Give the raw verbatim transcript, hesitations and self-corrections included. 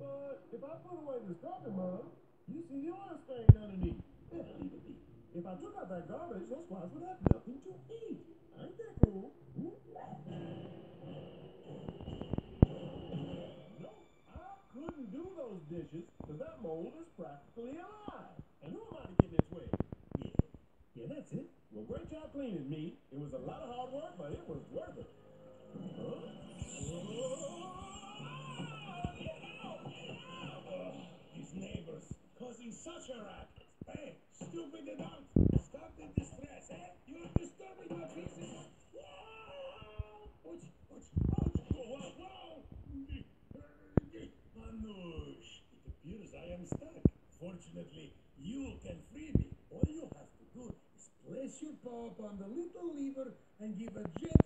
But if I put away the scrubbing mug, you see the oil stain underneath. Yeah, leave it be. If I took out that garbage, those squash would have nothing to eat. Ain't that cool? Hmm? No, I couldn't do those dishes because that mold is practically alive. And who am I to get in its way? Yeah, yeah, that's it. Well, great job cleaning me. It was a lot of hard work, but it was worth it. Huh? These neighbors causing such a racket. Hey, stupid adult, stop the distress, eh? You're disturbing my peace. Whoa! Ouch, ouch, ouch! Whoa, whoa, whoa! Anush, it appears I am stuck. Fortunately, you can free me. All you have to do is place your paw upon the little lever and give a gentle